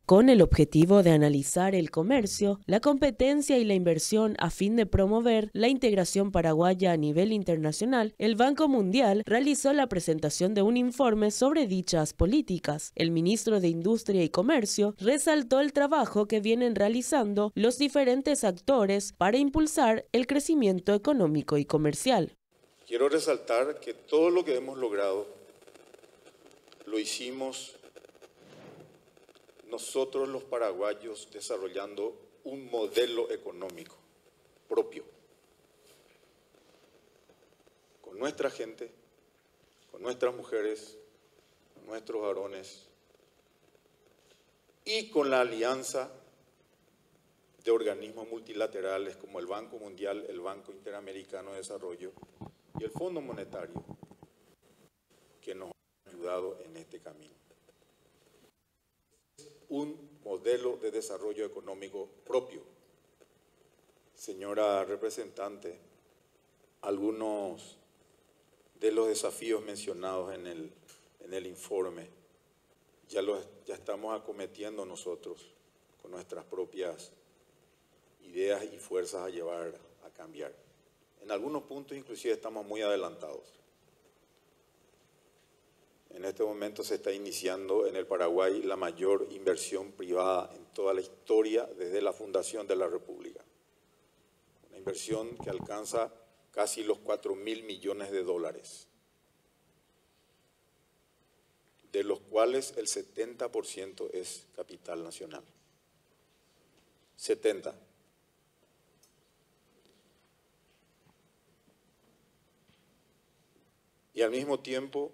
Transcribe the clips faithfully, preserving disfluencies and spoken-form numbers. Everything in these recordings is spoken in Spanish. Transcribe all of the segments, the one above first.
Con el objetivo de analizar el comercio, la competencia y la inversión a fin de promover la integración paraguaya a nivel internacional, el Banco Mundial realizó la presentación de un informe sobre dichas políticas. El ministro de Industria y Comercio resaltó el trabajo que vienen realizando los diferentes actores para impulsar el crecimiento económico y comercial. Quiero resaltar que todo lo que hemos logrado lo hicimos nosotros los paraguayos desarrollando un modelo económico propio, con nuestra gente, con nuestras mujeres, con nuestros varones y con la alianza de organismos multilaterales como el Banco Mundial, el Banco Interamericano de Desarrollo y el Fondo Monetario, que nos han ayudado en este camino. Un modelo de desarrollo económico propio. Señora representante, algunos de los desafíos mencionados en el, en el informe ya, los, ya estamos acometiendo nosotros con nuestras propias ideas y fuerzas a llevar a cambiar. En algunos puntos inclusive estamos muy adelantados. En este momento se está iniciando en el Paraguay la mayor inversión privada en toda la historia desde la fundación de la República. Una inversión que alcanza casi los cuatro mil millones de dólares, de los cuales el setenta por ciento es capital nacional. setenta. Y al mismo tiempo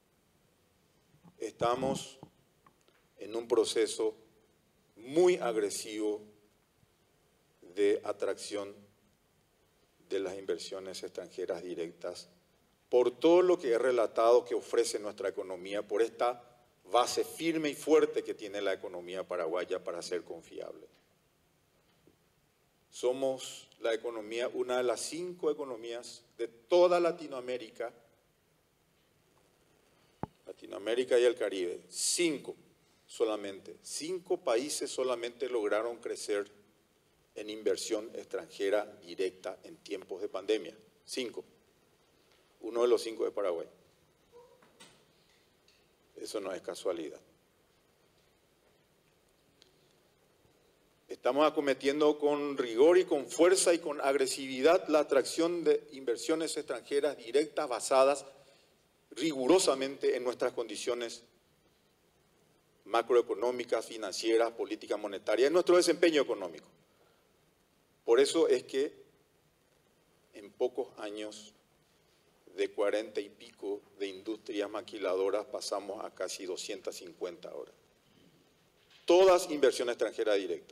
estamos en un proceso muy agresivo de atracción de las inversiones extranjeras directas por todo lo que he relatado que ofrece nuestra economía, por esta base firme y fuerte que tiene la economía paraguaya para ser confiable. Somos la economía, una de las cinco economías de toda Latinoamérica, Latinoamérica y el Caribe, cinco solamente, cinco países solamente lograron crecer en inversión extranjera directa en tiempos de pandemia. Cinco. Uno de los cinco es Paraguay. Eso no es casualidad. Estamos acometiendo con rigor y con fuerza y con agresividad la atracción de inversiones extranjeras directas basadas rigurosamente en nuestras condiciones macroeconómicas, financieras, políticas monetarias, en nuestro desempeño económico. Por eso es que en pocos años, de cuarenta y pico de industrias maquiladoras, pasamos a casi doscientas cincuenta ahora. Todas inversión extranjera directa.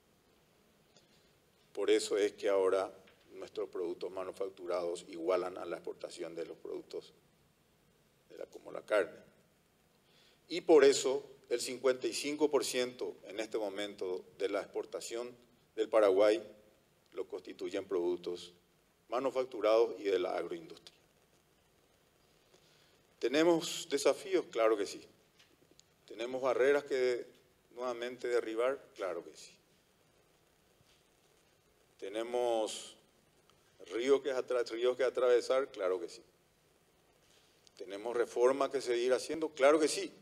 Por eso es que ahora nuestros productos manufacturados igualan a la exportación de los productos de la, como la carne. Y por eso el cincuenta y cinco por ciento en este momento de la exportación del Paraguay lo constituyen productos manufacturados y de la agroindustria. ¿Tenemos desafíos? Claro que sí. ¿Tenemos barreras que nuevamente derribar? Claro que sí. ¿Tenemos ríos que, ríos que atravesar? Claro que sí. ¿Tenemos reformas que seguir haciendo? Claro que sí.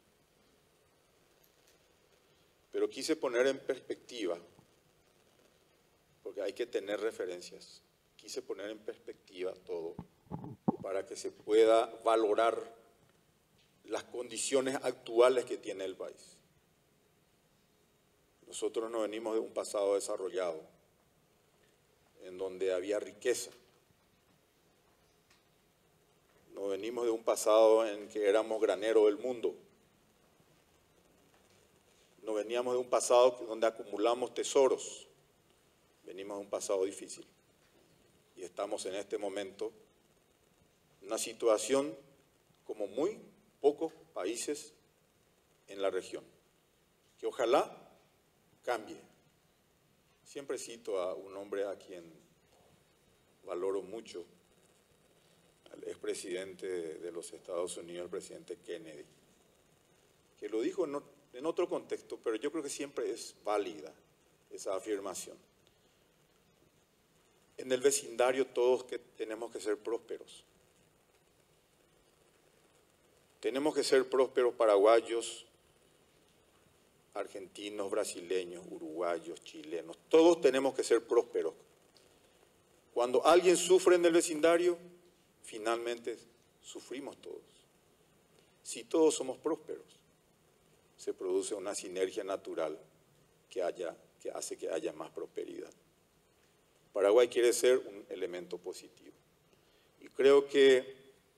Pero quise poner en perspectiva, porque hay que tener referencias, quise poner en perspectiva todo para que se pueda valorar las condiciones actuales que tiene el país. Nosotros no venimos de un pasado desarrollado, en donde había riqueza. No venimos de un pasado en que éramos granero del mundo. No veníamos de un pasado donde acumulamos tesoros. Venimos de un pasado difícil. Y estamos en este momento en una situación como muy pocos países en la región, que ojalá cambie. Siempre cito a un hombre a quien valoro mucho, al expresidente de los Estados Unidos, el presidente Kennedy, que lo dijo no, en otro contexto, pero yo creo que siempre es válida esa afirmación. En el vecindario todos que tenemos que ser prósperos. Tenemos que ser prósperos paraguayos, argentinos, brasileños, uruguayos, chilenos. Todos tenemos que ser prósperos. Cuando alguien sufre en el vecindario, finalmente sufrimos todos. Si todos somos prósperos, se produce una sinergia natural que, haya, que hace que haya más prosperidad. Paraguay quiere ser un elemento positivo. Y creo que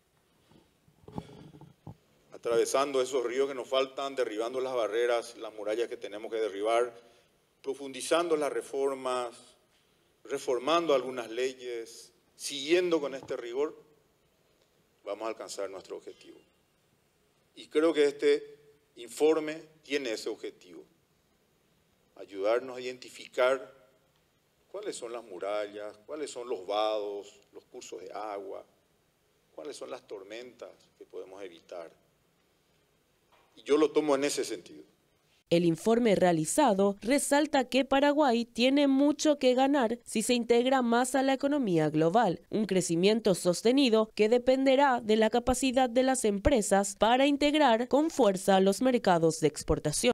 atravesando esos ríos que nos faltan, derribando las barreras, las murallas que tenemos que derribar, profundizando las reformas, reformando algunas leyes, siguiendo con este rigor, vamos a alcanzar nuestro objetivo. Y creo que este informe tiene ese objetivo, ayudarnos a identificar cuáles son las murallas, cuáles son los vados, los cursos de agua, cuáles son las tormentas que podemos evitar. Y yo lo tomo en ese sentido. El informe realizado resalta que Paraguay tiene mucho que ganar si se integra más a la economía global, un crecimiento sostenido que dependerá de la capacidad de las empresas para integrar con fuerza los mercados de exportación.